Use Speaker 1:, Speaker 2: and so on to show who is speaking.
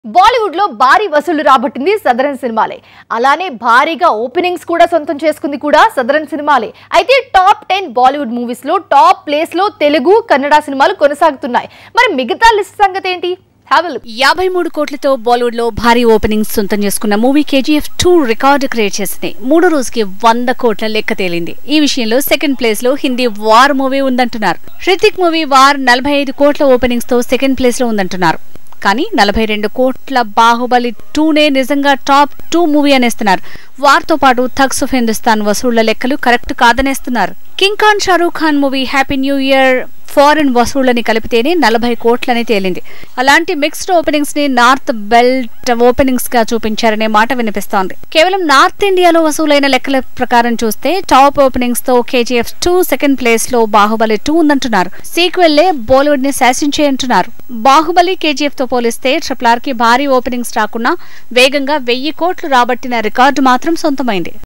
Speaker 1: బాలీవుడ్ లో భారీ వసూళ్లు రాబట్టింది సదరన్ సినిమాలే. అలానే భారీగా ఓపెనింగ్స్ కూడా సొంతం చేసుకుంది కూడా సదరన్ సినిమాలే. అయితే టాప్ 10 బాలీవుడ్ మూవీస్ లో టాప్ ప్లేస్ లో తెలుగు, కన్నడ సినిమాలు కొనసాగుతున్నాయి. మరి మిగతా లిస్ట్ సంగతి ఏంటి?
Speaker 2: 53 కోట్లతో బాలీవుడ్ లో భారీ ఓపెనింగ్స్ సొంతం చేసుకున్న మూవీ KGF 2 రికార్డు క్రియేట్ చేసింది. 3 రోజుకి 100 కోట్ల లెక్క తేలింది. ఈ విషయంలో సెకండ్ ప్లేస్ లో హిందీ వార్ మూవీ ఉందంటున్నారు. హృతిక్ మూవీ వార్ 45 కోట్ల ఓపెనింగ్స్ తో సెకండ్ ప్లేస్ లో ఉందంటున్నారు. కానీ 42 కోట్ల బాహుబలి 2నే నిజంగా టాప్ 2 మూవీ అనేస్తున్నారు. వార్తో పాటు థగ్స్ ఆఫ్ హిందుస్థాన్ వసూళ్ల లెక్కలు కరెక్ట్ కాదనేస్తున్నారు. King Khan Shahrukh Khan movie happy new year foreign వసూళ్లని కలిపితేనే 40 కోట్లని తేలింది. అలాంటి మిక్స్డ్ ఓపెనింగ్స్ ని నార్త్ బెల్ట్ ఓపెనింగ్స్ గా చూపించారనే మాట వినిపిస్తోంది. కేవలం నార్త్ ఇండియాలో వసూలైన లెక్కల ప్రకారం చూస్తే టాప్ ఓపెనింగ్స్ తో KGF 2 సెకండ్ ప్లేస్ లో బాహుబలి 2 ఉందంటున్నారు. సీక్వెల్లే బాలీవుడ్ ని శాసించే అంటున్నారు. బాహుబలి KGF తో పోలిస్తే RRR కి భారీ ఓపెనింగ్స్ రాకున్నా వేగంగా 1000 కోట్లు రాబట్టిన రికార్డు మాత్రం సొంతమైంది.